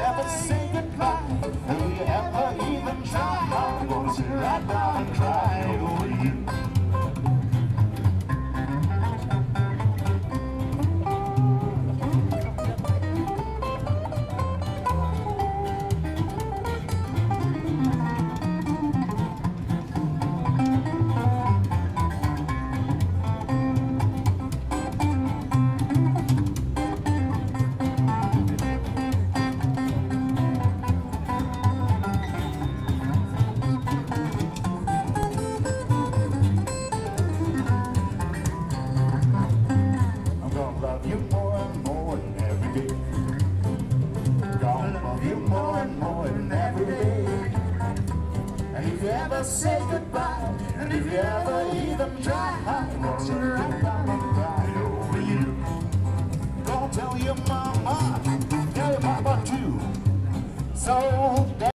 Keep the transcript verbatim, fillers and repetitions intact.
ever say goodbye, if you ever even try, I'm gonna sit right down and cry over you. Love you more and more and every day. Gonna love you more and more and every day. And if you ever say goodbye, and if you ever even try, I'm gonna sit right down and cry over you. Gonna tell your mama, tell your papa too. So